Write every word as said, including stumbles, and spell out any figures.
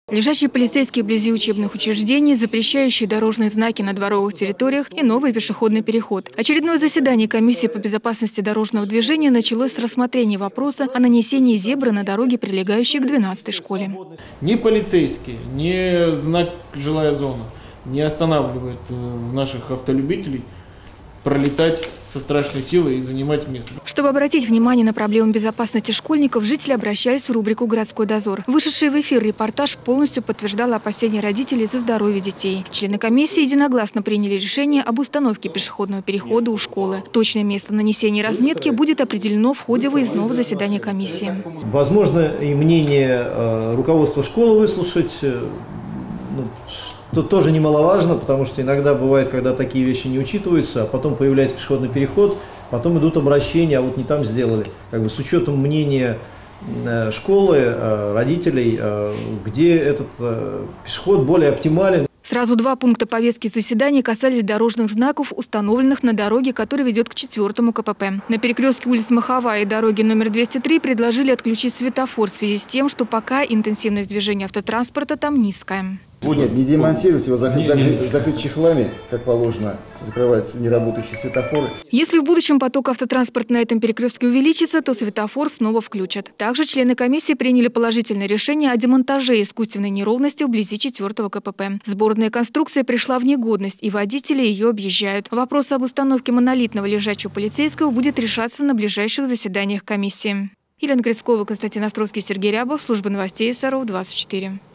Лежащие полицейские вблизи учебных учреждений, запрещающие дорожные знаки на дворовых территориях и новый пешеходный переход. Очередное заседание комиссии по безопасности дорожного движения началось с рассмотрения вопроса о нанесении зебры на дороге, прилегающей к двенадцатой школе. Ни полицейские, ни знак «Жилая зона» не останавливает наших автолюбителей пролетать со страшной силой и занимать место. Чтобы обратить внимание на проблему безопасности школьников, жители обращались в рубрику «Городской дозор». Вышедший в эфир репортаж полностью подтверждал опасения родителей за здоровье детей. Члены комиссии единогласно приняли решение об установке пешеходного перехода у школы. Точное место нанесения разметки будет определено в ходе выездного заседания комиссии. Возможно, и мнение э, руководства школы выслушать. Э, ну, Тут тоже немаловажно, потому что иногда бывает, когда такие вещи не учитываются, а потом появляется пешеходный переход, потом идут обращения, а вот не там сделали. Как бы с учетом мнения школы, родителей, где этот пешеход более оптимален. Сразу два пункта повестки заседания касались дорожных знаков, установленных на дороге, которая ведет к четвертому КПП. На перекрестке улиц Маховая и дороги номер двести три предложили отключить светофор в связи с тем, что пока интенсивность движения автотранспорта там низкая. Нет, не демонтировать его, закрыть, закрыть, закрыть чехлами, как положено, закрывать неработающие светофоры. Если в будущем поток автотранспорта на этом перекрестке увеличится, то светофор снова включат. Также члены комиссии приняли положительное решение о демонтаже искусственной неровности вблизи четвертого КПП. Сборная конструкция пришла в негодность, и водители ее объезжают. Вопрос об установке монолитного лежачего полицейского будет решаться на ближайших заседаниях комиссии. Елена Грицкова, Константин Островский, Сергей Рябов, служба новостей эс эр о двадцать четыре.